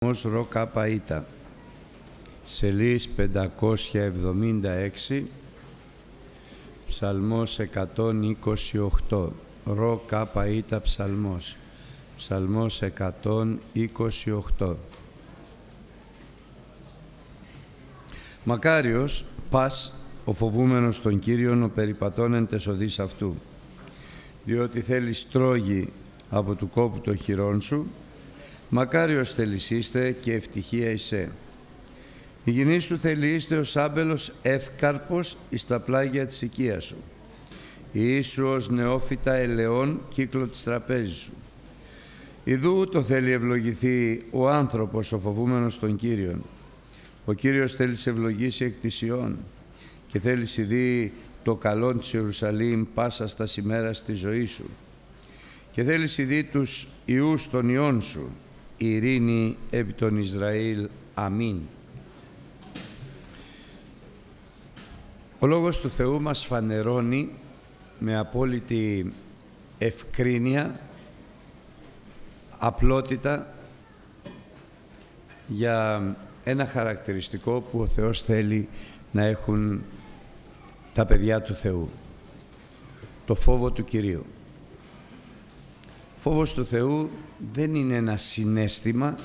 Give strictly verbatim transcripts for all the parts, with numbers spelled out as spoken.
Ρο Κάπα Ήτα, σελίς πεντακόσια εβδομήντα έξι, Ψαλμός εκατόν είκοσι οκτώ. Ρο Κάπα Ήτα Ψαλμός, Ψαλμός εκατόν είκοσι οκτώ. Μακάριος πας ο φοβούμενος τον Κύριον, ο περιπατών εν τες οδείς αυτού, διότι θέλεις τρόγη από του κόπου το χειρόν σου. Μακάριος θελησίστε και ευτυχία εισέ. Η γυνή σου θελείστε ως άμπελος εύκαρπος εις τα πλάγια της οικίας σου. Η ίσου ως νεόφυτα ελαιών κύκλο της τραπέζης σου. Ιδού το θέλει ευλογηθεί ο άνθρωπος ο φοβούμενος τον Κύριον. Ο Κύριος θέλει σε ευλογήσει εκ της Ιών και θέλει δει το καλό της Ιερουσαλήμ πάσα στα ημέρας της ζωής σου. Και θέλει δει τους ιούς των ιών σου, ειρήνη επί τον Ισραήλ. Αμήν. Ο Λόγος του Θεού μας φανερώνει με απόλυτη ευκρίνεια, απλότητα για ένα χαρακτηριστικό που ο Θεός θέλει να έχουν τα παιδιά του Θεού. Το φόβο του Κυρίου. Φόβος του Θεού δεν είναι ένα συναίσθημα,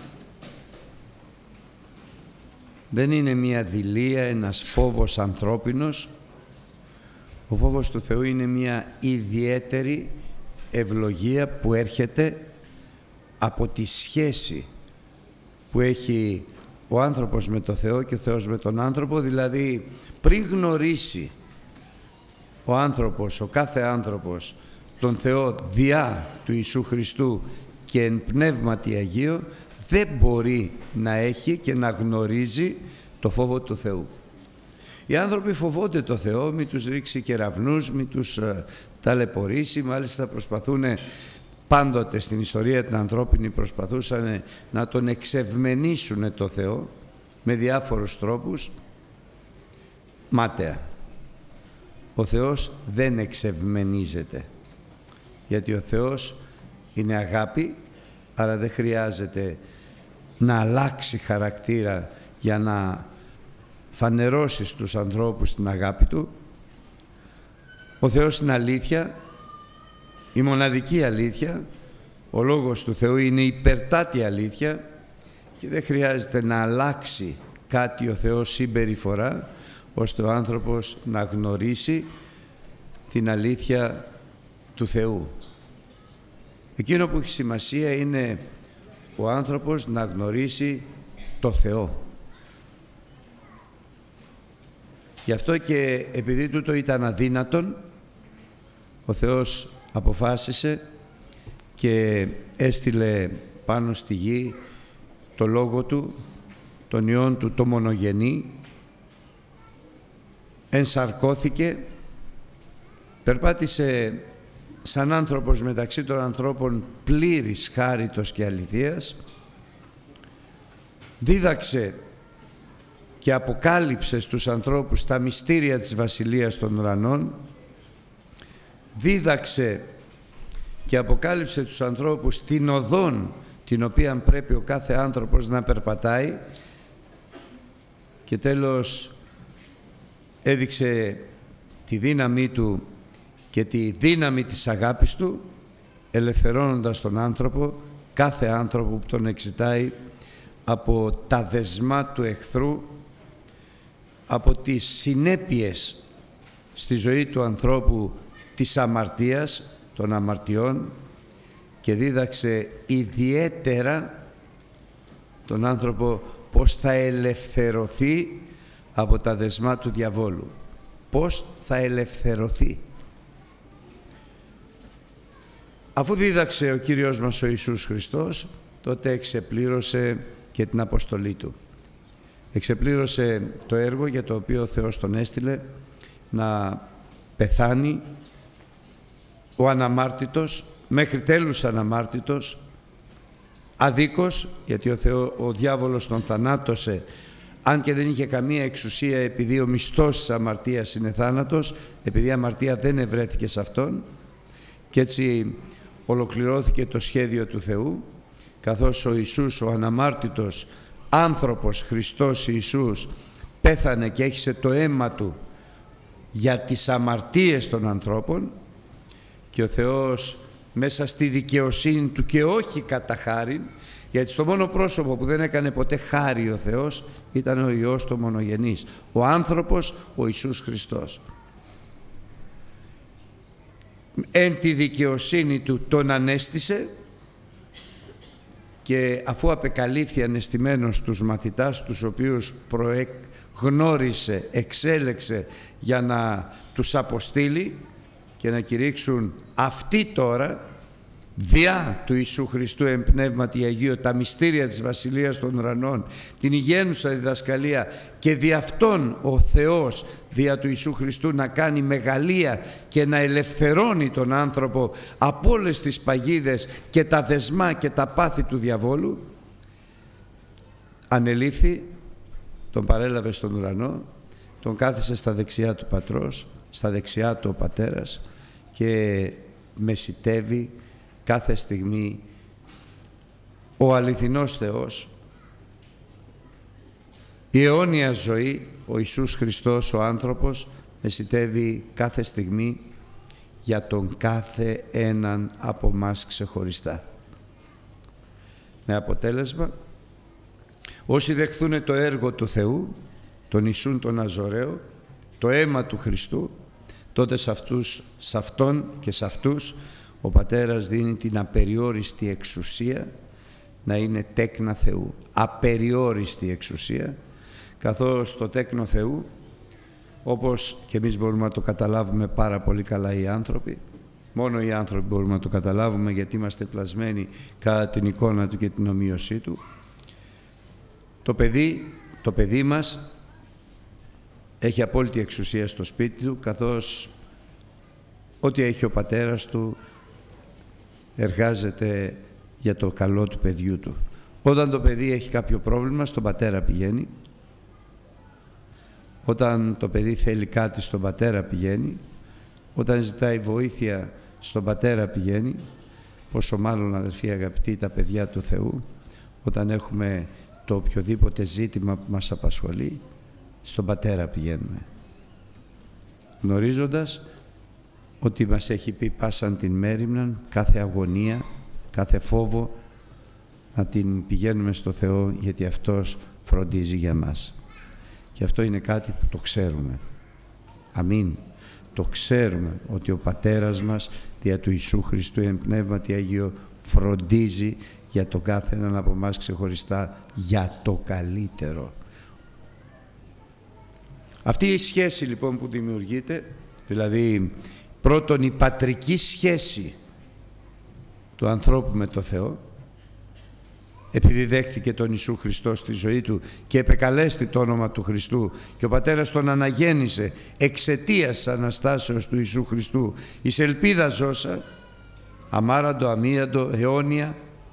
δεν είναι μια δειλία, ένας φόβος ανθρώπινος. Ο φόβος του Θεού είναι μια ιδιαίτερη ευλογία που έρχεται από τη σχέση που έχει ο άνθρωπος με το Θεό και ο Θεός με τον άνθρωπο. Δηλαδή πριν γνωρίσει ο άνθρωπος, ο κάθε άνθρωπος, τον Θεό διά του Ιησού Χριστού και εν πνεύματι Αγίο, δεν μπορεί να έχει και να γνωρίζει το φόβο του Θεού. Οι άνθρωποι φοβόνται το Θεό, μη τους ρίξει κεραυνούς, μη τους uh, ταλαιπωρήσει, μάλιστα προσπαθούν πάντοτε στην ιστορία την ανθρώπινη, προσπαθούσαν να τον εξευμενήσουν το Θεό με διάφορους τρόπους. Μάταια. Ο Θεός δεν εξευμενίζεται, γιατί ο Θεός είναι αγάπη, άρα δεν χρειάζεται να αλλάξει χαρακτήρα για να φανερώσει στους ανθρώπους την αγάπη Του. Ο Θεός είναι αλήθεια, η μοναδική αλήθεια. Ο Λόγος του Θεού είναι υπερτάτη αλήθεια και δεν χρειάζεται να αλλάξει κάτι ο Θεός συμπεριφορά ώστε ο άνθρωπος να γνωρίσει την αλήθεια του Θεού. Εκείνο που έχει σημασία είναι ο άνθρωπος να γνωρίσει το Θεό. Γι' αυτό και επειδή τούτο ήταν αδύνατον, ο Θεός αποφάσισε και έστειλε πάνω στη γη το Λόγο Του, τον Υιόν Του, το μονογενή, ενσαρκώθηκε, περπάτησε σαν άνθρωπος μεταξύ των ανθρώπων πλήρης χάριτος και αληθείας, δίδαξε και αποκάλυψε στους ανθρώπους τα μυστήρια της Βασιλείας των Ουρανών, δίδαξε και αποκάλυψε τους ανθρώπους την οδόν την οποία πρέπει ο κάθε άνθρωπος να περπατάει και τέλος έδειξε τη δύναμή Του και τη δύναμη της αγάπης Του, ελευθερώνοντας τον άνθρωπο, κάθε άνθρωπο που τον εξητάει από τα δεσμά του εχθρού, από τις συνέπειες στη ζωή του ανθρώπου της αμαρτίας, των αμαρτιών, και δίδαξε ιδιαίτερα τον άνθρωπο πώς θα ελευθερωθεί από τα δεσμά του διαβόλου. Πώς θα ελευθερωθεί. Αφού δίδαξε ο Κύριος μας ο Ιησούς Χριστός, τότε εξεπλήρωσε και την αποστολή Του. Εξεπλήρωσε το έργο για το οποίο ο Θεός τον έστειλε να πεθάνει ο αναμάρτητος, μέχρι τέλους αναμάρτητος, αδίκως, γιατί ο, Θεό, ο διάβολος τον θανάτωσε, αν και δεν είχε καμία εξουσία, επειδή ο μισθός της αμαρτίας είναι θάνατος, επειδή η αμαρτία δεν ευρέθηκε σε Αυτόν, και έτσι ολοκληρώθηκε το σχέδιο του Θεού, καθώς ο Ιησούς, ο αναμάρτητος άνθρωπος Χριστός Ιησούς, πέθανε και έχισε το αίμα Του για τις αμαρτίες των ανθρώπων, και ο Θεός μέσα στη δικαιοσύνη Του και όχι κατά χάριν, γιατί στο μόνο πρόσωπο που δεν έκανε ποτέ χάρη ο Θεός ήταν ο Υιός το μονογενής, ο άνθρωπος, ο Ιησούς Χριστός. Εν τη δικαιοσύνη Του τον ανέστησε, και αφού απεκαλύφθη ανεστημένος στους μαθητάς τους οποίους προεγνώρισε, εξέλεξε για να τους αποστείλει και να κηρύξουν αυτοί τώρα διά του Ιησού Χριστού εν πνεύματι Αγίου τα μυστήρια της Βασιλείας των Ουρανών, την υγιαίνουσα διδασκαλία, και δι' αυτόν ο Θεός δια του Ιησού Χριστού να κάνει μεγαλεία και να ελευθερώνει τον άνθρωπο από όλες τις παγίδες και τα δεσμά και τα πάθη του διαβόλου, ανελήφθη, τον παρέλαβε στον ουρανό, τον κάθισε στα δεξιά του Πατρός, στα δεξιά του ο Πατέρας, και μεσιτεύει κάθε στιγμή ο αληθινός Θεός, η αιώνια ζωή, ο Ιησούς Χριστός ο άνθρωπος, μεσιτεύει κάθε στιγμή για τον κάθε έναν από μας ξεχωριστά. Με αποτέλεσμα, όσοι δεχθούν το έργο του Θεού, τον Ιησούν τον Ναζωραίο, το αίμα του Χριστού, τότε σε αυτούς, σε αυτόν και σε αυτούς ο Πατέρας δίνει την απεριόριστη εξουσία να είναι τέκνα Θεού. Απεριόριστη εξουσία, καθώς το τέκνο Θεού, όπως και εμείς μπορούμε να το καταλάβουμε πάρα πολύ καλά οι άνθρωποι, μόνο οι άνθρωποι μπορούμε να το καταλάβουμε, γιατί είμαστε πλασμένοι κατά την εικόνα Του και την ομοίωσή Του, το παιδί, το παιδί μας έχει απόλυτη εξουσία στο σπίτι του, καθώς ό,τι έχει ο πατέρας του εργάζεται για το καλό του παιδιού του. Όταν το παιδί έχει κάποιο πρόβλημα, στον πατέρα πηγαίνει. Όταν το παιδί θέλει κάτι, στον πατέρα πηγαίνει. Όταν ζητάει βοήθεια, στον πατέρα πηγαίνει. Πόσο μάλλον, αδελφοί αγαπητοί, τα παιδιά του Θεού, όταν έχουμε το οποιοδήποτε ζήτημα που μας απασχολεί, στον πατέρα πηγαίνουμε, γνωρίζοντας ότι μας έχει πει πάσαν την μέριμναν, κάθε αγωνία, κάθε φόβο, να την πηγαίνουμε στο Θεό, γιατί Αυτός φροντίζει για μας. Και αυτό είναι κάτι που το ξέρουμε. Αμήν. Το ξέρουμε ότι ο Πατέρας μας δια του Ιησού Χριστού εν πνεύματι Αγίου φροντίζει για τον κάθε έναν από εμάς ξεχωριστά για το καλύτερο. Αυτή η σχέση λοιπόν που δημιουργείται, δηλαδή πρώτον η πατρική σχέση του ανθρώπου με το Θεό, επειδή δέχτηκε τον Ιησού Χριστό στη ζωή του και επεκαλέστη το όνομα του Χριστού και ο Πατέρας τον αναγέννησε εξαιτίας της Αναστάσεως του Ιησού Χριστού εις ελπίδα ζώσα, αμάραντο, αμίαντο, αιώνια,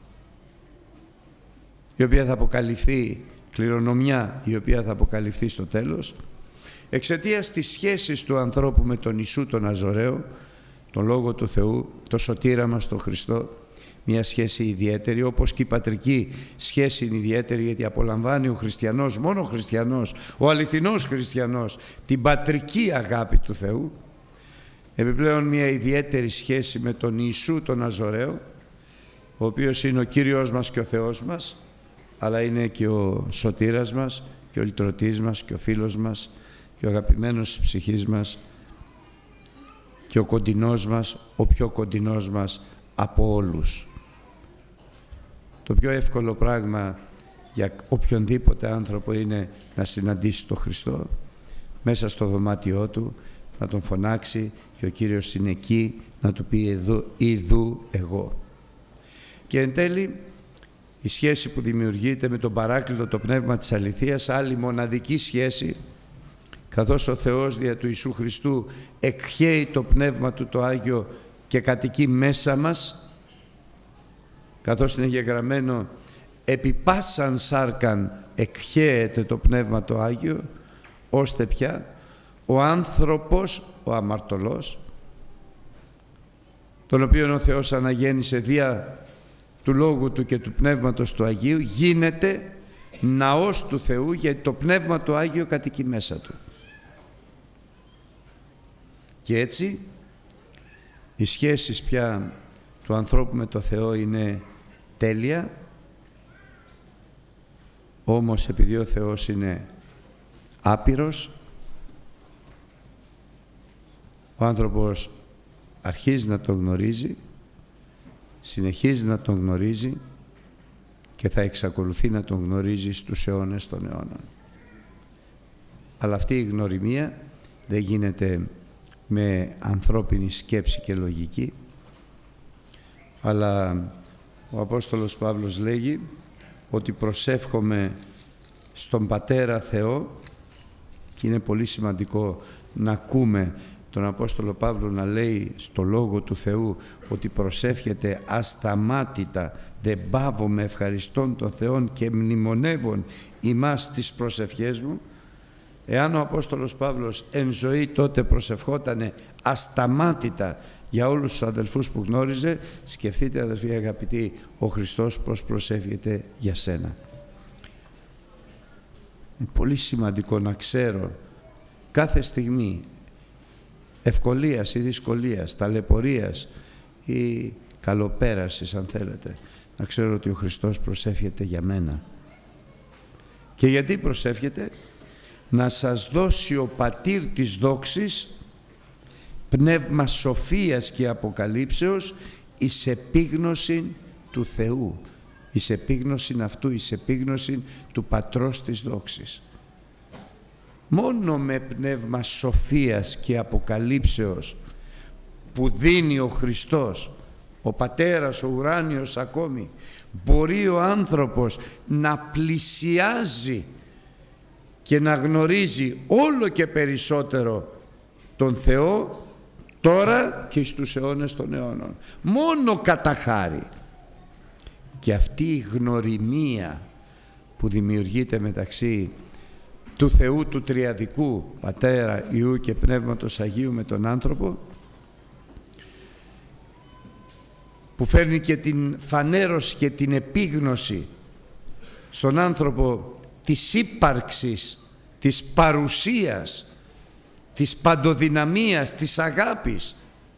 η οποία θα αποκαλυφθεί, κληρονομιά η οποία θα αποκαλυφθεί στο τέλος, εξαιτίας της σχέσης του ανθρώπου με τον Ιησού τον Ναζωραίο, τον Λόγο του Θεού, το σωτήρα μας τον Χριστό, μια σχέση ιδιαίτερη, όπως και η πατρική σχέση είναι ιδιαίτερη, γιατί απολαμβάνει ο χριστιανός, μόνο ο χριστιανός, ο αληθινός χριστιανός, την πατρική αγάπη του Θεού. Επιπλέον μια ιδιαίτερη σχέση με τον Ιησού τον Ναζωραίο, ο οποίος είναι ο Κύριος μας και ο Θεός μας, αλλά είναι και ο σωτήρας μας και ο λυτρωτής μας και ο φίλος μας και ο αγαπημένος της ψυχής μας και ο κοντινός μας, ο πιο κοντινός μας από όλους. Το πιο εύκολο πράγμα για οποιονδήποτε άνθρωπο είναι να συναντήσει τον Χριστό μέσα στο δωμάτιό του, να τον φωνάξει και ο Κύριος είναι εκεί να του πει εδώ, ιδού εγώ. Και εν τέλει η σχέση που δημιουργείται με τον Παράκλητο, το Πνεύμα της Αληθείας, άλλη μοναδική σχέση, καθώς ο Θεός δια του Ιησού Χριστού εκχέει το Πνεύμα Του το Άγιο και κατοικεί μέσα μας, καθώς είναι γεγραμμένο επί πάσαν σάρκαν εκχέεται το Πνεύμα το Άγιο, ώστε πια ο άνθρωπος, ο αμαρτωλός, τον οποίον ο Θεός αναγέννησε δια του Λόγου Του και του Πνεύματος του Αγίου γίνεται ναός του Θεού, γιατί το Πνεύμα του Άγιο κατοικεί μέσα του. Και έτσι οι σχέσεις πια του ανθρώπου με το Θεό είναι τέλεια, όμως επειδή ο Θεός είναι άπειρος, ο άνθρωπος αρχίζει να τον γνωρίζει, συνεχίζει να τον γνωρίζει και θα εξακολουθεί να τον γνωρίζει στους αιώνες των αιώνων. Αλλά αυτή η γνωριμία δεν γίνεται με ανθρώπινη σκέψη και λογική, αλλά ο Απόστολος Παύλος λέγει ότι προσεύχομαι στον Πατέρα Θεό, και είναι πολύ σημαντικό να ακούμε τον Απόστολο Παύλο να λέει στο Λόγο του Θεού ότι προσεύχεται ασταμάτητα, δεν παύομαι ευχαριστών των Θεών και μνημονεύων ημάς τις προσευχές μου. Εάν ο Απόστολος Παύλος εν ζωή τότε προσευχότανε ασταμάτητα για όλους τους αδελφούς που γνώριζε, σκεφτείτε αδελφοί αγαπητοί, ο Χριστός πώς προσεύχεται για σένα. Είναι πολύ σημαντικό να ξέρω κάθε στιγμή ευκολίας ή δυσκολίας, ταλαιπωρίας ή καλοπέρασης αν θέλετε, να ξέρω ότι ο Χριστός προσεύχεται για μένα. Και γιατί προσεύχεται? Να σας δώσει ο Πατήρ της δόξης πνεύμα σοφίας και αποκαλύψεως εις επίγνωση του Θεού, εις επίγνωση αυτού, εις επίγνωση του Πατρός της δόξης. Μόνο με πνεύμα σοφίας και αποκαλύψεως που δίνει ο Χριστός, ο Πατέρας, ο ουράνιος ακόμη, μπορεί ο άνθρωπος να πλησιάζει και να γνωρίζει όλο και περισσότερο τον Θεό τώρα και στους αιώνες των αιώνων. Μόνο κατά χάρη. Και αυτή η γνωριμία που δημιουργείται μεταξύ του Θεού του Τριαδικού, Πατέρα, Υιού και Πνεύματος Αγίου με τον άνθρωπο, που φέρνει και την φανέρωση και την επίγνωση στον άνθρωπο της ύπαρξης, της παρουσίας, της παντοδυναμίας, της αγάπης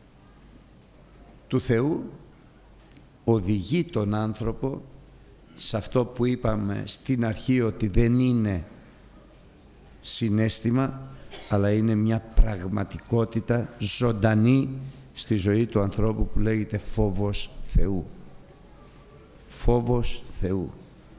του Θεού, οδηγεί τον άνθρωπο σε αυτό που είπαμε στην αρχή, ότι δεν είναι συναίσθημα, αλλά είναι μια πραγματικότητα ζωντανή στη ζωή του ανθρώπου που λέγεται φόβος Θεού. Φόβος Θεού.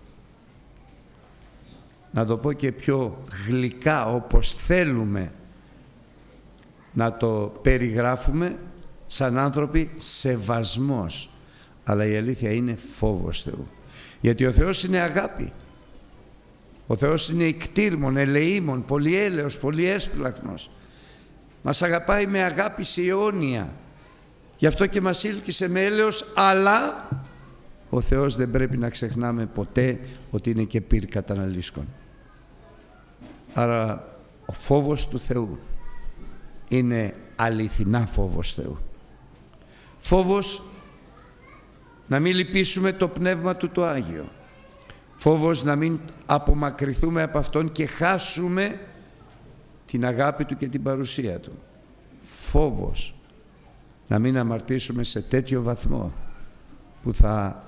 Να το πω και πιο γλυκά, όπως θέλουμε να το περιγράφουμε σαν άνθρωποι, σεβασμός. Αλλά η αλήθεια είναι φόβος Θεού. Γιατί ο Θεός είναι αγάπη. Ο Θεός είναι ικτήρμον, ελεήμον, πολυέλεος, πολυέσπλαχνος. Μας αγαπάει με αγάπη σε αιώνια. Γι' αυτό και μας ήλκησε με έλεος, αλλά ο Θεός δεν πρέπει να ξεχνάμε ποτέ ότι είναι και πυρ καταναλύσκων. Άρα ο φόβος του Θεού είναι αληθινά φόβος Θεού. Φόβος να μην λυπήσουμε το Πνεύμα Του το Άγιο. Φόβος να μην απομακρυνθούμε από Αυτόν και χάσουμε την αγάπη Του και την παρουσία Του. Φόβος να μην αμαρτήσουμε σε τέτοιο βαθμό που θα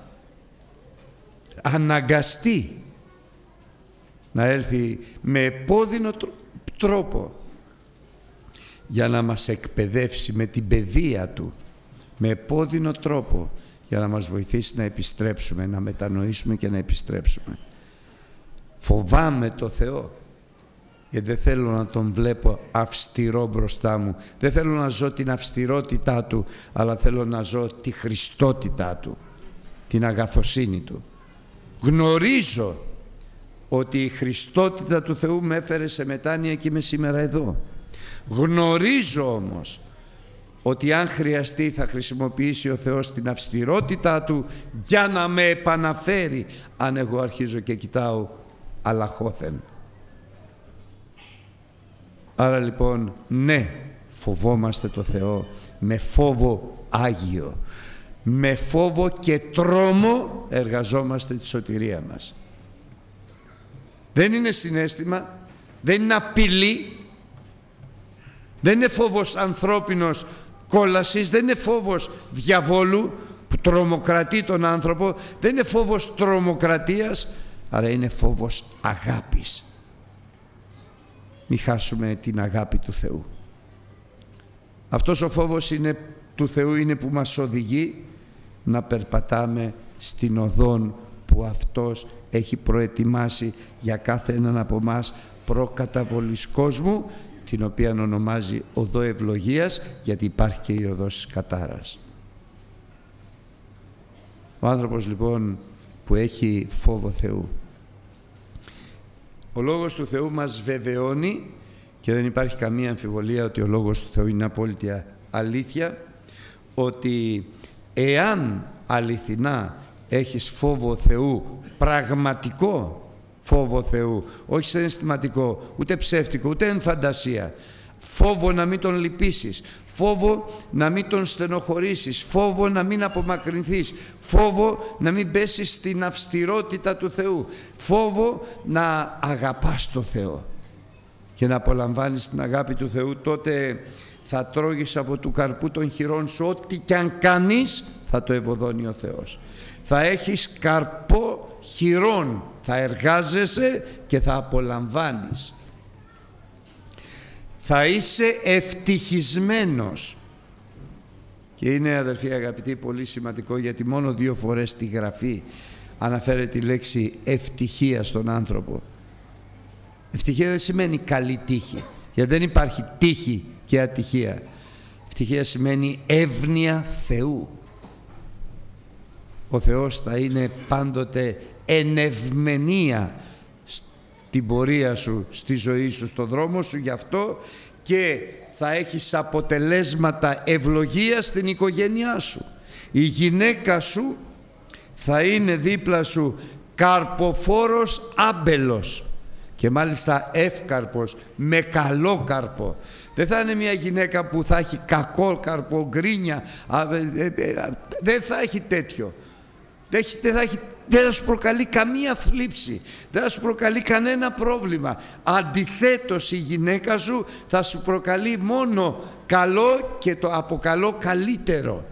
αναγκαστεί να έλθει με επώδυνο τρόπο για να μας εκπαιδεύσει με την παιδεία Του, με επώδυνο τρόπο για να μας βοηθήσει να επιστρέψουμε, να μετανοήσουμε και να επιστρέψουμε. Φοβάμαι το Θεό, γιατί δεν θέλω να Τον βλέπω αυστηρό μπροστά μου. Δεν θέλω να ζω την αυστηρότητά Του, αλλά θέλω να ζω τη χριστότητά Του, την αγαθοσύνη Του. Γνωρίζω ότι η χριστότητα του Θεού με έφερε σε μετάνοια και είμαι σήμερα εδώ. Γνωρίζω όμως ότι αν χρειαστεί θα χρησιμοποιήσει ο Θεός την αυστηρότητά Του για να με επαναφέρει, αν εγώ αρχίζω και κοιτάω αλαχώθεν. Άρα λοιπόν, ναι, φοβόμαστε το Θεό με φόβο Άγιο. Με φόβο και τρόμο εργαζόμαστε τη σωτηρία μας. Δεν είναι συναίσθημα, δεν είναι απειλή, δεν είναι φόβος ανθρώπινος κόλασης, δεν είναι φόβος διαβόλου που τρομοκρατεί τον άνθρωπο, δεν είναι φόβος τρομοκρατίας, άρα είναι φόβος αγάπης. Μην χάσουμε την αγάπη του Θεού. Αυτός ο φόβος είναι, του Θεού είναι που μας οδηγεί να περπατάμε στην οδόν που Αυτός έχει προετοιμάσει για κάθε έναν από εμάς προκαταβολής κόσμου, την οποία ονομάζει οδό ευλογίας, γιατί υπάρχει και η οδός της κατάρας. Ο άνθρωπος λοιπόν που έχει φόβο Θεού, ο Λόγος του Θεού μας βεβαιώνει, και δεν υπάρχει καμία αμφιβολία ότι ο Λόγος του Θεού είναι απόλυτη αλήθεια, ότι εάν αληθινά έχεις φόβο Θεού, πραγματικό φόβο Θεού, όχι συναισθηματικό, ούτε ψεύτικο, ούτε εν φαντασία, φόβο να μην τον λυπήσεις, φόβο να μην τον στενοχωρήσεις, φόβο να μην απομακρυνθείς, φόβο να μην πέσεις στην αυστηρότητα του Θεού, φόβο να αγαπάς το Θεό και να απολαμβάνεις την αγάπη του Θεού, τότε θα τρώγεις από του καρπού των χειρών σου, ό,τι κι αν κάνεις θα το ευωδώνει ο Θεός. Θα έχεις καρπό χειρών, θα εργάζεσαι και θα απολαμβάνεις. Θα είσαι ευτυχισμένος. Και είναι, αδερφοί αγαπητοί, πολύ σημαντικό, γιατί μόνο δύο φορές στη Γραφή αναφέρεται η λέξη ευτυχία στον άνθρωπο. Ευτυχία δεν σημαίνει καλή τύχη, γιατί δεν υπάρχει τύχη και ατυχία. Ευτυχία σημαίνει εύνοια Θεού. Ο Θεός θα είναι πάντοτε εν ευμενία στην πορεία σου, στη ζωή σου, στον δρόμο σου, γι' αυτό και θα έχεις αποτελέσματα ευλογίας στην οικογένειά σου. Η γυναίκα σου θα είναι δίπλα σου καρποφόρος άμπελος και μάλιστα εύκαρπος, με καλό καρπό. Δεν θα είναι μια γυναίκα που θα έχει κακό καρπό, γκρίνια, δεν θα έχει τέτοιο. Δεν θα, έχει, δεν θα σου προκαλεί καμία θλίψη, δεν θα σου προκαλεί κανένα πρόβλημα. Αντιθέτως, η γυναίκα σου θα σου προκαλεί μόνο καλό και το από καλό καλύτερο.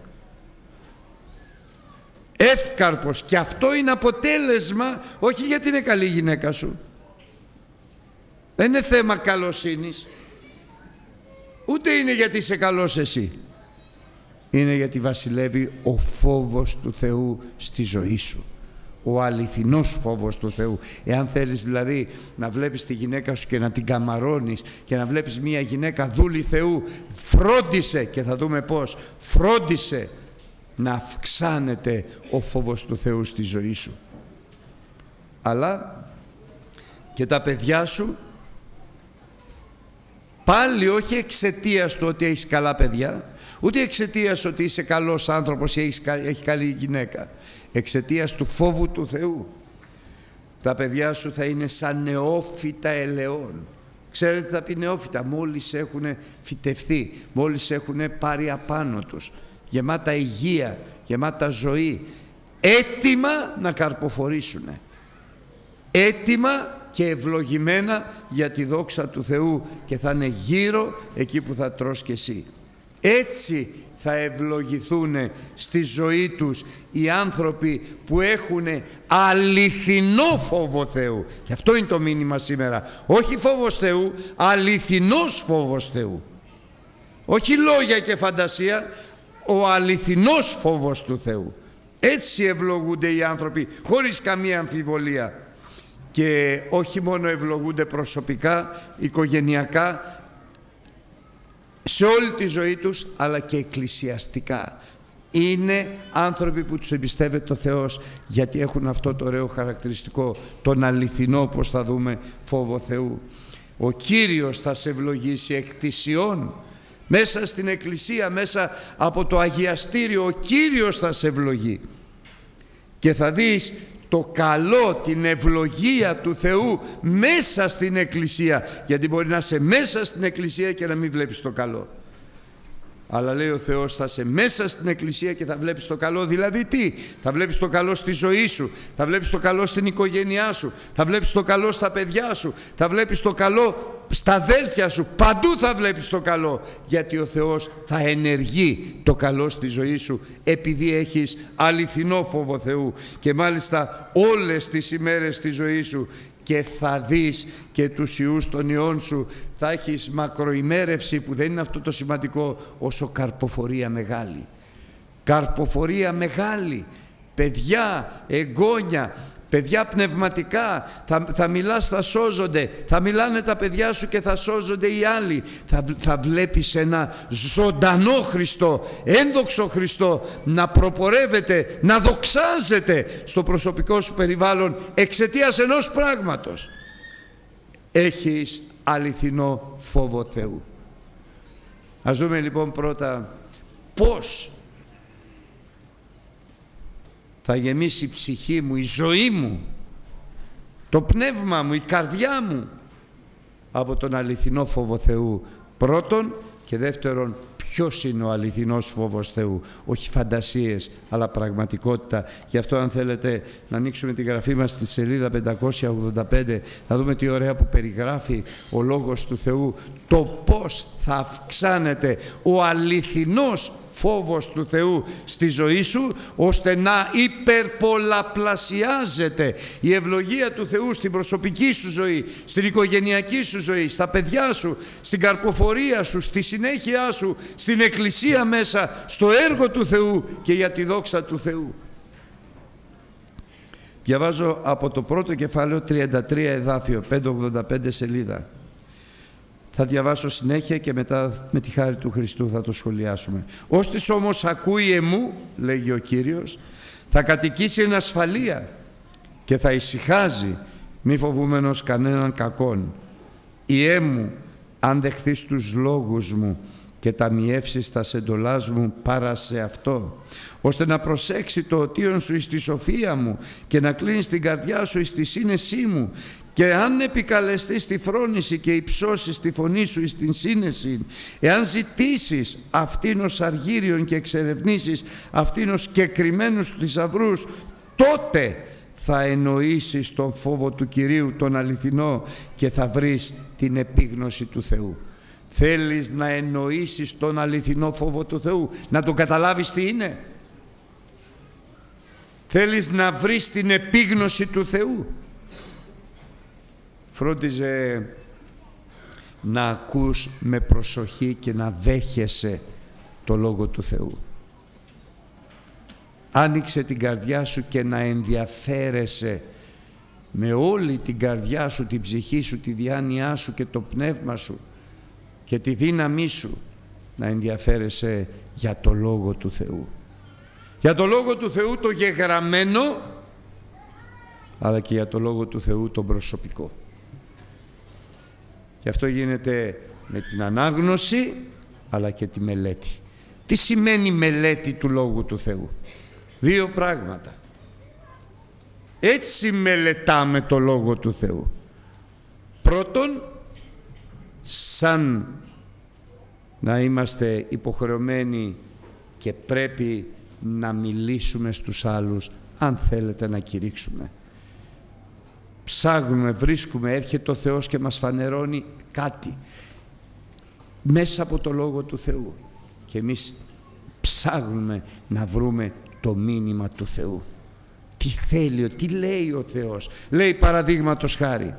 Εύκαρπος, και αυτό είναι αποτέλεσμα, όχι γιατί είναι καλή η γυναίκα σου, δεν είναι θέμα καλοσύνης, ούτε είναι γιατί είσαι καλός εσύ. Είναι γιατί βασιλεύει ο φόβος του Θεού στη ζωή σου. Ο αληθινός φόβος του Θεού. Εάν θέλεις δηλαδή να βλέπεις τη γυναίκα σου και να την καμαρώνεις και να βλέπεις μια γυναίκα δούλη Θεού, φρόντισε, και θα δούμε πώς, φρόντισε να αυξάνεται ο φόβος του Θεού στη ζωή σου. Αλλά και τα παιδιά σου, πάλι όχι εξαιτίας του ότι έχεις καλά παιδιά, ούτε εξαιτίας ότι είσαι καλός άνθρωπος ή έχεις, έχει καλή γυναίκα, εξαιτίας του φόβου του Θεού. Τα παιδιά σου θα είναι σαν νεόφυτα ελαιών. Ξέρετε τι θα πει νεόφυτα? Μόλις έχουν φυτευθεί, μόλις έχουν πάρει απάνω τους, γεμάτα υγεία, γεμάτα ζωή, έτοιμα να καρποφορήσουν, έτοιμα και ευλογημένα για τη δόξα του Θεού, και θα είναι γύρω εκεί που θα τρως και εσύ. Έτσι θα ευλογηθούν στη ζωή τους οι άνθρωποι που έχουν αληθινό φόβο Θεού. Και αυτό είναι το μήνυμα σήμερα. Όχι φόβος Θεού, αληθινός φόβος Θεού. Όχι λόγια και φαντασία, ο αληθινός φόβος του Θεού. Έτσι ευλογούνται οι άνθρωποι χωρίς καμία αμφιβολία. Και όχι μόνο ευλογούνται προσωπικά, οικογενειακά, σε όλη τη ζωή τους, αλλά και εκκλησιαστικά. Είναι άνθρωποι που τους εμπιστεύεται ο Θεός, γιατί έχουν αυτό το ωραίο χαρακτηριστικό, τον αληθινό, όπως θα δούμε, φόβο Θεού. Ο Κύριος θα σε ευλογήσει εκτισιών. Μέσα στην εκκλησία, μέσα από το αγιαστήριο, ο Κύριος θα σε ευλογεί. Και θα δεις το καλό, την ευλογία του Θεού μέσα στην εκκλησία, γιατί μπορεί να είσαι μέσα στην εκκλησία και να μην βλέπεις το καλό. Αλλά λέει ο Θεός, θα είσαι μέσα στην εκκλησία και θα βλέπεις το καλό. Δηλαδή τι? Θα βλέπεις το καλό στη ζωή σου, θα βλέπεις το καλό στην οικογένειά σου, θα βλέπεις το καλό στα παιδιά σου, θα βλέπεις το καλό στα αδέλφια σου, παντού θα βλέπεις το καλό, γιατί ο Θεός θα ενεργεί το καλό στη ζωή σου επειδή έχεις αληθινό φόβο Θεού, και μάλιστα όλες τις ημέρες της ζωής σου, και θα δεις και τους ιούς των ιών σου, θα έχεις μακροημέρευση, που δεν είναι αυτό το σημαντικό, όσο καρποφορία μεγάλη. Καρποφορία μεγάλη, παιδιά, εγγόνια, παιδιά πνευματικά, θα, θα μιλάς, θα σώζονται, θα μιλάνε τα παιδιά σου και θα σώζονται οι άλλοι. Θα, θα βλέπεις ένα ζωντανό Χριστό, ένδοξο Χριστό να προπορεύεται, να δοξάζεται στο προσωπικό σου περιβάλλον εξαιτίας ενός πράγματος. Έχεις αληθινό φόβο Θεού. Ας δούμε λοιπόν πρώτα πώς θα γεμίσει η ψυχή μου, η ζωή μου, το πνεύμα μου, η καρδιά μου από τον αληθινό φόβο Θεού. Πρώτον, και δεύτερον, ποιος είναι ο αληθινός φόβος Θεού? Όχι φαντασίες, αλλά πραγματικότητα. Γι' αυτό αν θέλετε να ανοίξουμε τη γραφή μας στη σελίδα πεντακόσια ογδόντα πέντε, θα δούμε τι ωραία που περιγράφει ο Λόγος του Θεού, το πώς θα αυξάνεται ο αληθινός φόβος του Θεού στη ζωή σου, ώστε να υπερπολαπλασιάζεται η ευλογία του Θεού στην προσωπική σου ζωή, στην οικογενειακή σου ζωή, στα παιδιά σου, στην καρποφορία σου, στη συνέχεια σου, στην εκκλησία μέσα, στο έργο του Θεού και για τη δόξα του Θεού. Διαβάζω από το πρώτο κεφάλαιο τριάντα τρία εδάφιο, πεντακόσια ογδόντα πέντε σελίδα. Θα διαβάσω συνέχεια και μετά με τη χάρη του Χριστού θα το σχολιάσουμε. «Όστις όμως ακούει εμού, λέγει ο Κύριος, θα κατοικήσει εν ασφαλεία και θα ησυχάζει, μη φοβούμενος κανέναν κακόν. Ιέ μου, αν δεχθείς τους λόγους μου και ταμιεύσεις τα εντολάς μου παρά σε αυτό, ώστε να προσέξει το οτίον σου εις τη σοφία μου και να κλείνεις την καρδιά σου εις τη σύνεσή μου, και αν επικαλεστείς τη φρόνηση και υψώσεις τη φωνή σου εις την σύνεση, εάν ζητήσεις αυτήν ως αργύριον και εξερευνήσεις αυτήν ως κεκριμένους θησαυρούς, τότε θα εννοήσεις τον φόβο του Κυρίου, τον αληθινό, και θα βρεις την επίγνωση του Θεού». Θέλεις να εννοήσεις τον αληθινό φόβο του Θεού, να τον καταλάβεις τι είναι? Θέλεις να βρεις την επίγνωση του Θεού? Φρόντιζε να ακούς με προσοχή και να δέχεσαι το Λόγο του Θεού. Άνοιξε την καρδιά σου και να ενδιαφέρεσαι με όλη την καρδιά σου, την ψυχή σου, τη διάνοιά σου και το πνεύμα σου και τη δύναμή σου, να ενδιαφέρεσαι για το Λόγο του Θεού. Για το Λόγο του Θεού το γεγραμμένο, αλλά και για το Λόγο του Θεού το προσωπικό. Και αυτό γίνεται με την ανάγνωση αλλά και τη μελέτη. Τι σημαίνει μελέτη του Λόγου του Θεού? Δύο πράγματα. Έτσι μελετάμε το Λόγο του Θεού. Πρώτον, σαν να είμαστε υποχρεωμένοι και πρέπει να μιλήσουμε στους άλλους, αν θέλετε να κηρύξουμε. Ψάχνουμε, βρίσκουμε, έρχεται ο Θεός και μας φανερώνει κάτι μέσα από το Λόγο του Θεού και εμείς ψάχνουμε να βρούμε το μήνυμα του Θεού. Τι θέλει, τι λέει ο Θεός? Λέει παραδείγματος χάρη,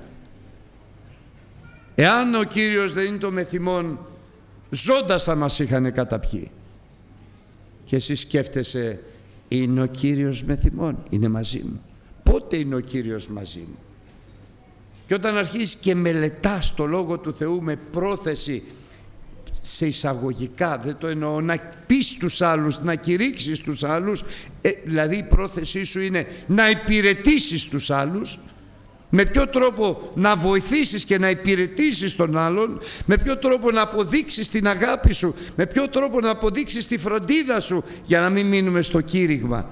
εάν ο Κύριος δεν είναι το μεθυμόν, ζώντας θα μας είχαν καταπιεί. Και εσύ σκέφτεσαι, είναι ο Κύριος μεθυμόν? Είναι μαζί μου. Πότε είναι ο Κύριος μαζί μου? Και όταν αρχίσεις και μελετάς το Λόγο του Θεού με πρόθεση, σε εισαγωγικά, δεν το εννοώ, να πεις τους άλλους, να κηρύξεις τους άλλους, ε, δηλαδή η πρόθεσή σου είναι να υπηρετήσεις τους άλλους, με ποιο τρόπο να βοηθήσεις και να υπηρετήσεις τον άλλον, με ποιο τρόπο να αποδείξεις την αγάπη σου, με ποιο τρόπο να αποδείξεις τη φροντίδα σου, για να μην μείνουμε στο κήρυγμα,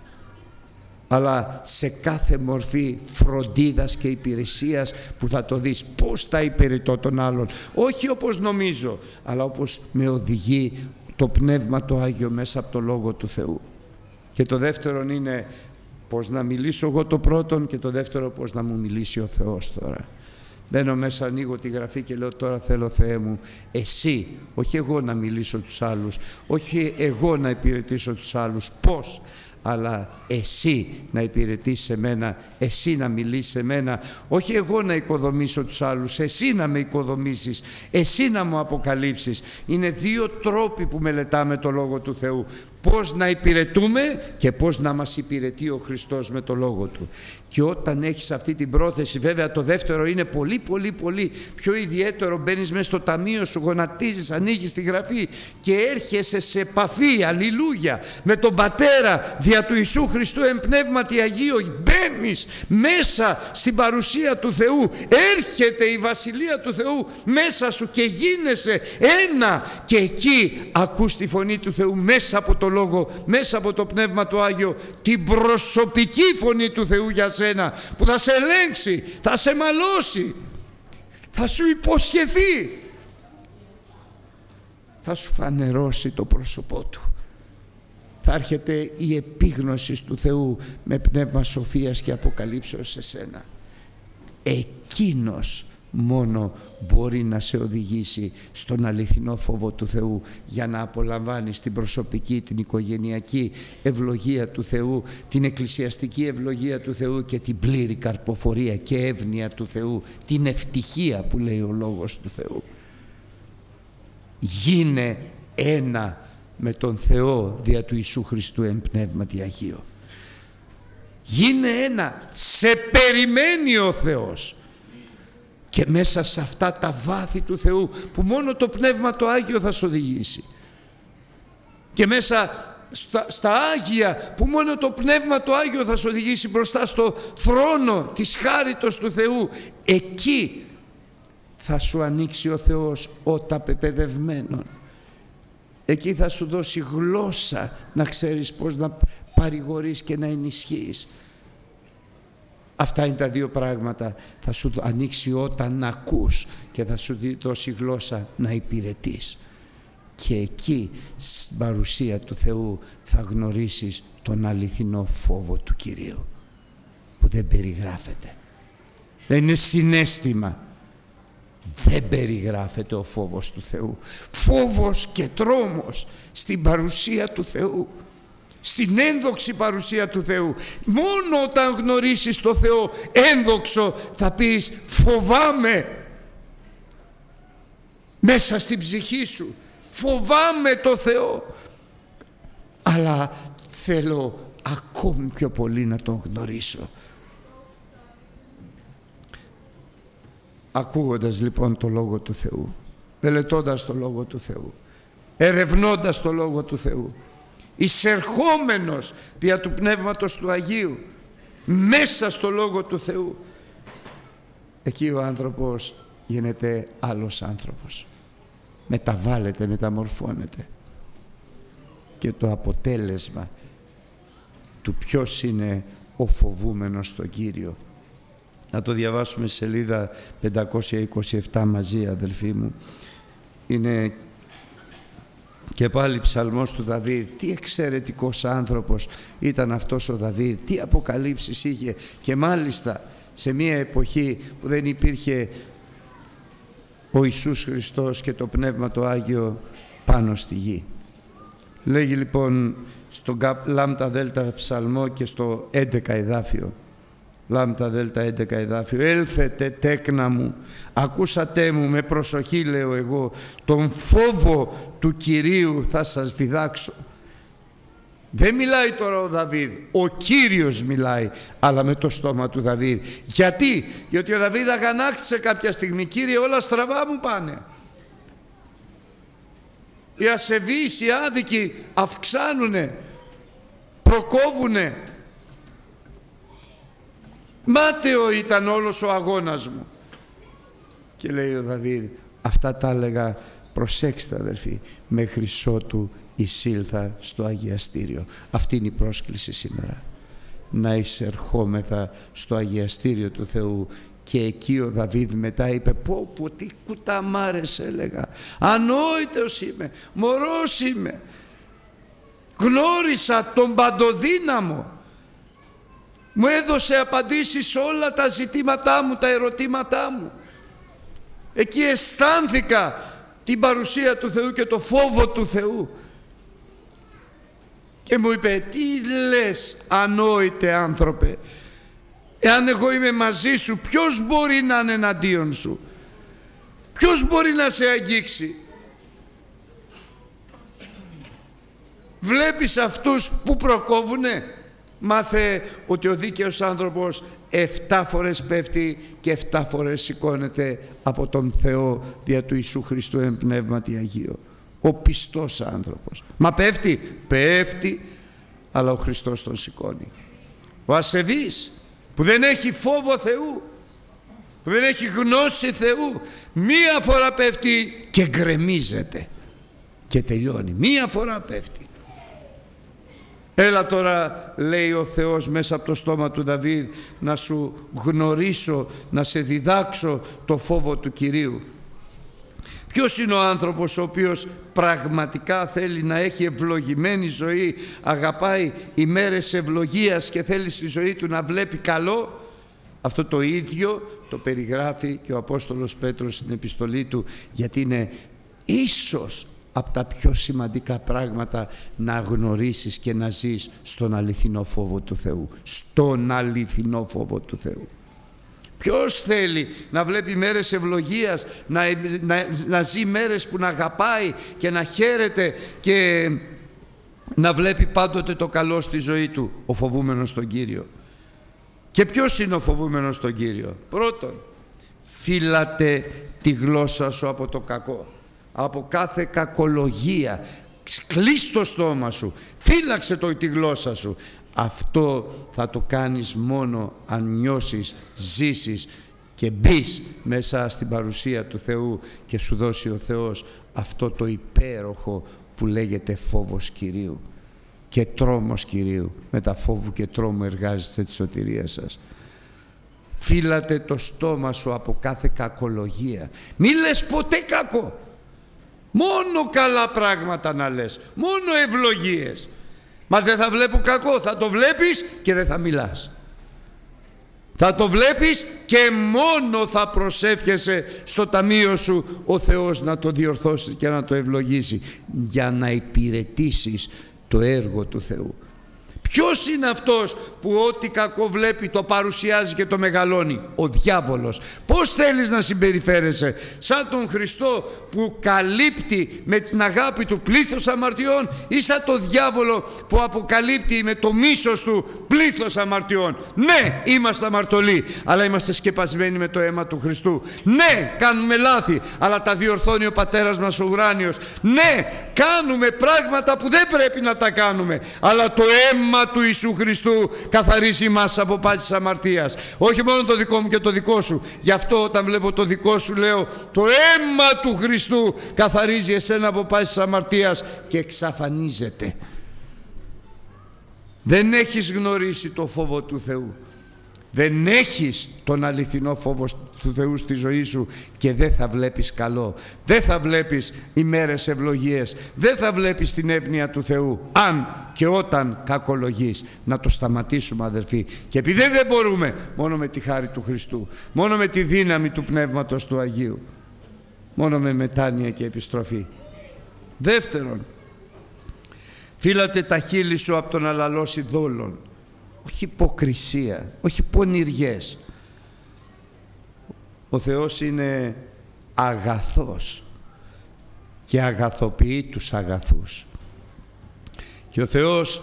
αλλά σε κάθε μορφή φροντίδας και υπηρεσίας που θα το δεις πώς θα υπηρετώ τον άλλον, όχι όπως νομίζω, αλλά όπως με οδηγεί το Πνεύμα το Άγιο μέσα από το Λόγο του Θεού. Και το δεύτερο είναι πώς να μιλήσω εγώ το πρώτον, και το δεύτερο πώς να μου μιλήσει ο Θεός τώρα. Μπαίνω μέσα, ανοίγω τη Γραφή και λέω τώρα θέλω Θεέ μου εσύ, όχι εγώ να μιλήσω τους άλλους, όχι εγώ να υπηρετήσω τους άλλους, πώς, αλλά εσύ να υπηρετήσεις εμένα, εσύ να μιλήσεις εμένα, όχι εγώ να οικοδομήσω τους άλλους, εσύ να με οικοδομήσεις, εσύ να μου αποκαλύψεις. Είναι δύο τρόποι που μελετάμε το Λόγο του Θεού. Πώς να υπηρετούμε και πώς να μας υπηρετεί ο Χριστός με το Λόγο Του. Και όταν έχεις αυτή την πρόθεση, βέβαια το δεύτερο είναι πολύ πολύ πολύ πιο ιδιαίτερο. Μπαίνεις μέσα στο ταμείο σου, γονατίζεις, ανοίγεις τη Γραφή και έρχεσαι σε επαφή, αλληλούια, με τον Πατέρα δια του Ιησού Χριστού εν πνεύματι Αγίο. Μπαίνεις μέσα στην παρουσία του Θεού, έρχεται η Βασιλεία του Θεού μέσα σου και γίνεσαι ένα, και εκεί ακούς τη φωνή του Θεού μέσα από το Λόγο, μέσα από το Πνεύμα το Άγιο, την προσωπική φωνή του Θεού για σένα, που θα σε ελέγξει, θα σε μαλώσει, θα σου υποσχεθεί, θα σου φανερώσει το πρόσωπό Του. Θα έρχεται η επίγνωση του Θεού με πνεύμα σοφίας και αποκαλύψεως σε σένα. Εκείνος μόνο μπορεί να σε οδηγήσει στον αληθινό φόβο του Θεού, για να απολαμβάνεις την προσωπική, την οικογενειακή ευλογία του Θεού, την εκκλησιαστική ευλογία του Θεού και την πλήρη καρποφορία και εύνοια του Θεού, την ευτυχία που λέει ο Λόγος του Θεού. Γίνε ένα με τον Θεό δια του Ιησού Χριστού εν πνεύματι Αγίο. Γίνε ένα, σε περιμένει ο Θεός. Και μέσα σε αυτά τα βάθη του Θεού που μόνο το Πνεύμα το Άγιο θα σου οδηγήσει, και μέσα στα, στα Άγια που μόνο το Πνεύμα το Άγιο θα σου οδηγήσει μπροστά στο θρόνο της χάριτος του Θεού, εκεί θα σου ανοίξει ο Θεός ότα πεπαιδευμένων. Εκεί θα σου δώσει γλώσσα να ξέρεις πώς να παρηγορείς και να ενισχύεις. Αυτά είναι τα δύο πράγματα. Θα σου ανοίξει όταν ακούς και θα σου δώσει γλώσσα να υπηρετείς. Και εκεί στην παρουσία του Θεού θα γνωρίσεις τον αληθινό φόβο του Κυρίου, που δεν περιγράφεται. Δεν είναι συναίσθημα. Δεν περιγράφεται ο φόβος του Θεού. Φόβος και τρόμος στην παρουσία του Θεού, στην ένδοξη παρουσία του Θεού. Μόνο όταν γνωρίσεις το Θεό ένδοξο θα πεις φοβάμαι. Μέσα στην ψυχή σου φοβάμαι το Θεό, αλλά θέλω ακόμη πιο πολύ να τον γνωρίσω. Ακούγοντας λοιπόν το Λόγο του Θεού, μελετώντας το Λόγο του Θεού, ερευνώντας το Λόγο του Θεού, εισερχόμενος δια του Πνεύματος του Αγίου μέσα στο Λόγο του Θεού, εκεί ο άνθρωπος γίνεται άλλος άνθρωπος, μεταβάλλεται, μεταμορφώνεται. Και το αποτέλεσμα του ποιος είναι ο φοβούμενος στον Κύριο, να το διαβάσουμε σελίδα πεντακόσια είκοσι επτά μαζί, αδελφοί μου. Είναι και πάλι ψαλμός του Δαβίδ. Τι εξαιρετικός άνθρωπος ήταν αυτός ο Δαβίδ, τι αποκαλύψεις είχε, και μάλιστα σε μια εποχή που δεν υπήρχε ο Ιησούς Χριστός και το Πνεύμα το Άγιο πάνω στη γη. Λέγει λοιπόν στο λάμτα δέλτα ψαλμό και στο έντεκα εδάφιο, λάμτα δέλτα έντεκα εδάφιο, έλθετε τέκνα μου, ακούσατε μου με προσοχή, λέω εγώ, τον φόβο του Κυρίου θα σας διδάξω. Δεν μιλάει τώρα ο Δαβίδ, ο Κύριος μιλάει, αλλά με το στόμα του Δαβίδ. Γιατί? Γιατί ο Δαβίδ αγανάκτησε κάποια στιγμή, Κύριε, όλα στραβά μου πάνε. Οι ασεβείς, οι άδικοι αυξάνουνε, προκόβουνε. Μάταιο ήταν όλος ο αγώνας μου. Και λέει ο Δαβίδ, αυτά τα έλεγα, προσέξτε αδελφοί, μέχρι ότου εισήλθα στο αγιαστήριο. Αυτή είναι η πρόσκληση σήμερα. Να εισερχόμεθα στο αγιαστήριο του Θεού Και εκεί ο Δαβίδ μετά είπε, πω πω τι κουταμάρες, έλεγα, ανόητος είμαι, μωρός είμαι, γνώρισα τον Παντοδύναμο, μου έδωσε απαντήσεις σε όλα τα ζητήματά μου, τα ερωτήματά μου. Εκεί αισθάνθηκα την παρουσία του Θεού και το φόβο του Θεού. Και μου είπε, τι λες ανόητε άνθρωπε, εάν εγώ είμαι μαζί σου, ποιος μπορεί να είναι εναντίον σου, ποιος μπορεί να σε αγγίξει? Βλέπεις αυτούς που προκόβουνε? Μάθε ότι ο δίκαιος άνθρωπος εφτά φορές πέφτει και εφτά φορές σηκώνεται από τον Θεό δια του Ιησού Χριστού εν πνεύματι Αγίο. Ο πιστός άνθρωπος. Μα πέφτει, πέφτει, αλλά ο Χριστός τον σηκώνει. Ο ασεβής που δεν έχει φόβο Θεού, που δεν έχει γνώση Θεού, μία φορά πέφτει και γκρεμίζεται και τελειώνει. Μία φορά πέφτει. Έλα τώρα, λέει ο Θεός μέσα από το στόμα του Δαβίδ, να σου γνωρίσω, να σε διδάξω το φόβο του Κυρίου. Ποιος είναι ο άνθρωπος ο οποίος πραγματικά θέλει να έχει ευλογημένη ζωή, αγαπάει ημέρες ευλογίας και θέλει στη ζωή του να βλέπει καλό? Αυτό το ίδιο το περιγράφει και ο Απόστολος Πέτρος στην επιστολή του, γιατί είναι ίσως από τα πιο σημαντικά πράγματα να γνωρίσεις και να ζεις στον αληθινό φόβο του Θεού. Στον αληθινό φόβο του Θεού. Ποιος θέλει να βλέπει μέρες ευλογίας, να, να, να ζει μέρες που να αγαπάει και να χαίρεται και να βλέπει πάντοτε το καλό στη ζωή του? Ο φοβούμενος τον Κύριο. Και ποιος είναι ο φοβούμενος τον Κύριο? Πρώτον, φύλατε τη γλώσσα σου από το κακό, από κάθε κακολογία. Κλείς το στόμα σου, φύλαξε το, τη γλώσσα σου. Αυτό θα το κάνεις μόνο αν νιώσεις, ζήσεις και μπεις μέσα στην παρουσία του Θεού και σου δώσει ο Θεός αυτό το υπέροχο που λέγεται φόβος Κυρίου και τρόμος Κυρίου. Με τα φόβου και τρόμου εργάζεστε τη σωτηρία σας. Φύλατε το στόμα σου από κάθε κακολογία. Μη λες ποτέ κακό. Μόνο καλά πράγματα να λες, μόνο ευλογίες. Μα δεν θα βλέπω κακό, θα το βλέπεις και δεν θα μιλάς. Θα το βλέπεις και μόνο θα προσεύχεσαι στο ταμείο σου ο Θεός να το διορθώσει και να το ευλογήσει, για να υπηρετήσεις το έργο του Θεού. Ποιος είναι αυτός που ό,τι κακό βλέπει το παρουσιάζει και το μεγαλώνει? Ο διάβολος. Πώς θέλεις να συμπεριφέρεσαι? Σαν τον Χριστό που καλύπτει με την αγάπη του πλήθος αμαρτιών, ή σαν τον διάβολο που αποκαλύπτει με το μίσος του πλήθος αμαρτιών? Ναι, είμαστε αμαρτωλοί, αλλά είμαστε σκεπασμένοι με το αίμα του Χριστού. Ναι, κάνουμε λάθη, αλλά τα διορθώνει ο Πατέρας μας ο ουράνιος. Ναι, κάνουμε πράγματα που δεν πρέπει να τα κάνουμε, αλλά το αίμα του Ιησού Χριστού καθαρίζει μας από πάσης αμαρτίας. Όχι μόνο το δικό μου και το δικό σου. Γι' αυτό όταν βλέπω το δικό σου λέω, το αίμα του Χριστού καθαρίζει εσένα από πάσης αμαρτίας και εξαφανίζεται. Δεν έχεις γνωρίσει το φόβο του Θεού. Δεν έχεις τον αληθινό φόβο του Θεού στη ζωή σου και δεν θα βλέπεις καλό. Δεν θα βλέπεις ημέρες ευλογίες. Δεν θα βλέπεις την εύνοια του Θεού αν και όταν κακολογείς. Να το σταματήσουμε, αδερφοί. Και επειδή δεν μπορούμε, μόνο με τη χάρη του Χριστού, μόνο με τη δύναμη του Πνεύματος του Αγίου, μόνο με μετάνοια και επιστροφή. Δεύτερον, φύλατε τα χείλη σου από τον να λαλώσει δόλων. Όχι υποκρισία, όχι πονηριές. Ο Θεός είναι αγαθός και αγαθοποιεί τους αγαθούς. Και ο Θεός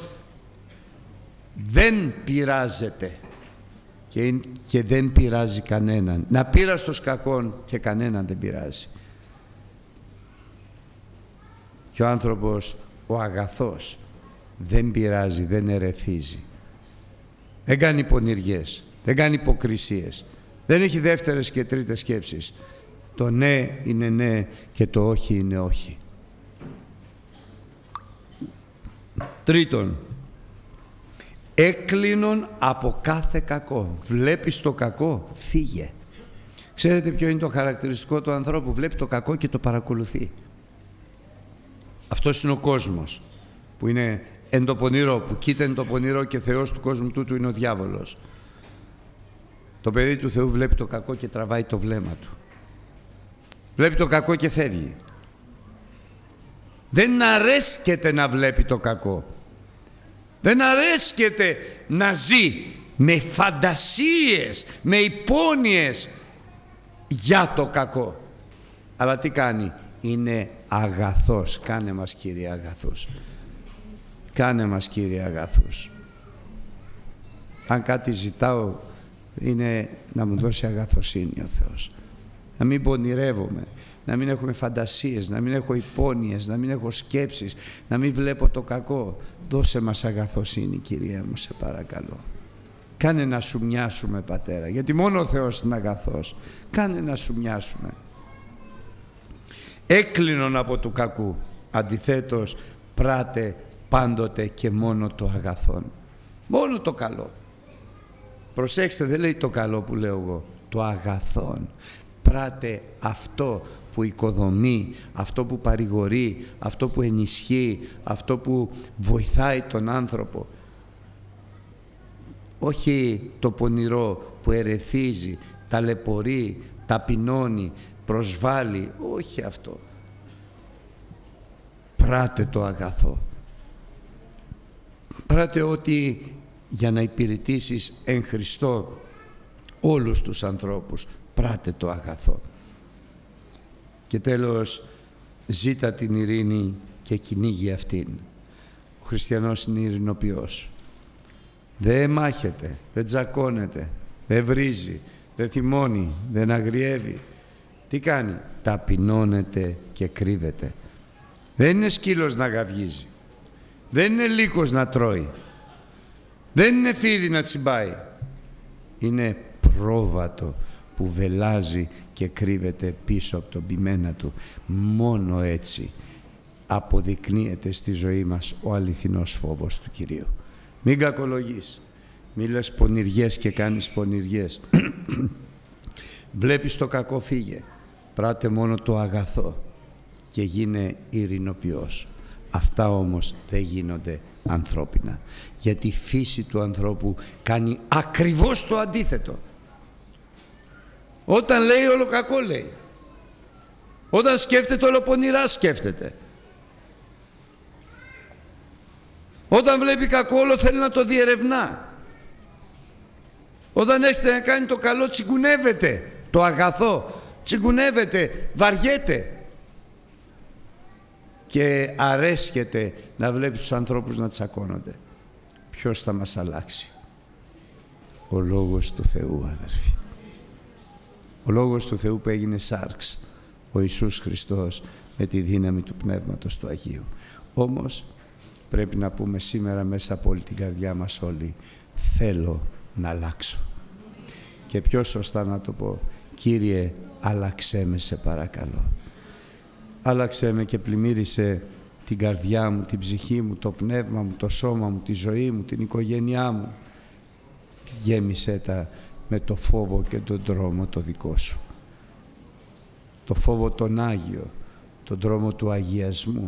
δεν πειράζεται και, και δεν πειράζει κανέναν. Να πείραστος κακόν και κανέναν δεν πειράζει. Και ο άνθρωπος, ο αγαθός, δεν πειράζει, δεν ερεθίζει. Δεν κάνει πονηριές, δεν κάνει υποκρισίες, δεν έχει δεύτερες και τρίτες σκέψεις. Το ναι είναι ναι και το όχι είναι όχι. Τρίτον, έκλεινον από κάθε κακό. Βλέπεις το κακό, φύγε. Ξέρετε ποιο είναι το χαρακτηριστικό του ανθρώπου? Βλέπει το κακό και το παρακολουθεί. Αυτός είναι ο κόσμος που είναι εν το πονηρό, που κοίτα εν το πονηρό και Θεός του κόσμου τούτου είναι ο διάβολος. Το παιδί του Θεού βλέπει το κακό και τραβάει το βλέμμα του. Βλέπει το κακό και φεύγει. Δεν αρέσκεται να βλέπει το κακό. Δεν αρέσκεται να ζει με φαντασίες, με υπόνοιες για το κακό. Αλλά τι κάνει? Είναι αγαθός. Κάνε μας, Κύριε, αγαθούς. Κάνε μας, Κύριε, αγαθούς. Αν κάτι ζητάω είναι να μου δώσει αγαθοσύνη ο Θεός. Να μην πονηρεύομαι, να μην έχουμε φαντασίες, να μην έχω υπόνοιες, να μην έχω σκέψεις, να μην βλέπω το κακό. Δώσε μας αγαθοσύνη, Κυρία μου, σε παρακαλώ. Κάνε να σου μοιάσουμε, Πατέρα, γιατί μόνο ο Θεός είναι αγαθός. Κάνε να σου μοιάσουμε. Έκλεινον από του κακού, αντιθέτως πράτε πάντοτε και μόνο το αγαθόν. Μόνο το καλό. Προσέξτε, δεν λέει το καλό που λέω εγώ, το αγαθόν. Πράτε αυτό που οικοδομεί, αυτό που παρηγορεί, αυτό που ενισχύει, αυτό που βοηθάει τον άνθρωπο. Όχι το πονηρό που ερεθίζει, ταλαιπωρεί, ταπεινώνει, προσβάλλει. Όχι αυτό. Πράτε το αγαθό. Πράτε ότι για να υπηρετήσεις εν Χριστώ όλους τους ανθρώπους. Πράτε το αγαθό. Και τέλος, ζήτα την ειρήνη και κυνήγει αυτήν. Ο χριστιανός είναι ειρηνοποιός. Δεν μάχεται, δεν τζακώνεται, δεν βρίζει, δεν θυμώνει, δεν αγριεύει. Τι κάνει? Ταπεινώνεται και κρύβεται. Δεν είναι σκύλος να γαυγίζει. Δεν είναι λύκος να τρώει. Δεν είναι φίδι να τσιμπάει. Είναι πρόβατο που βελάζει και κρύβεται πίσω από τον ποιμένα του. Μόνο έτσι αποδεικνύεται στη ζωή μας ο αληθινός φόβος του Κυρίου. Μην κακολογείς. Μη λες πονηριές και κάνεις πονηριές. Βλέπεις το κακό, φύγε. Πράτε μόνο το αγαθό και γίνε ειρηνοποιός. Αυτά όμως δεν γίνονται ανθρώπινα. Γιατί η φύση του ανθρώπου κάνει ακριβώς το αντίθετο. Όταν λέει όλο κακό λέει. Όταν σκέφτεται όλο πονηρά σκέφτεται. Όταν βλέπει κακό όλο θέλει να το διερευνά. Όταν έρχεται να κάνει το καλό τσιγκουνεύεται. Το αγαθό τσιγκουνεύεται, βαριέται. Και αρέσκεται να βλέπει τους ανθρώπους να τσακώνονται. Ποιος θα μας αλλάξει? Ο Λόγος του Θεού, αδερφοί. Ο Λόγος του Θεού που έγινε σάρξ, ο Ιησούς Χριστός, με τη δύναμη του Πνεύματος του Αγίου. Όμως πρέπει να πούμε σήμερα μέσα από όλη την καρδιά μας όλοι, θέλω να αλλάξω. Και πιο σωστά να το πω, Κύριε, άλλαξέ με, σε παρακαλώ. Άλλαξέ με και πλημμύρισε την καρδιά μου, την ψυχή μου, το πνεύμα μου, το σώμα μου, τη ζωή μου, την οικογένειά μου. Γέμισέ τα με το φόβο και τον δρόμο το δικό σου. Το φόβο τον Άγιο, τον δρόμο του αγιασμού.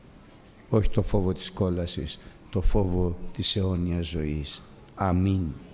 Όχι το φόβο της κόλασης, το φόβο της αιώνιας ζωής. Αμήν.